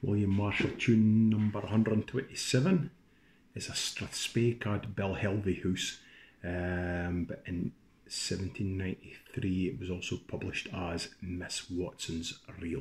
William Marshall tune number 127. It's a Strathspey Belhelvie house, but in 1793 it was also published as Miss Watson's Reel.